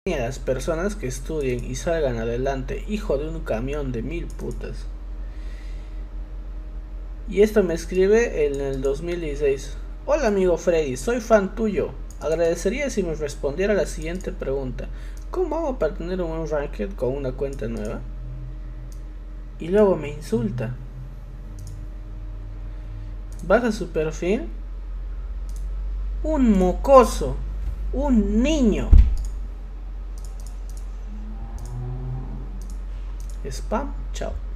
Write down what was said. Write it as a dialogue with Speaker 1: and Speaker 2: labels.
Speaker 1: a las personas que estudien y salgan adelante, hijo de un camión de 1000 putas. Y esto me escribe en el 2016. Hola amigo Freddy, soy fan tuyo. Agradecería si me respondiera la siguiente pregunta. ¿Cómo hago para tener un buen ranked con una cuenta nueva? Y luego me insulta. Vas a su perfil. Un mocoso. Un niño. Spam. Chao.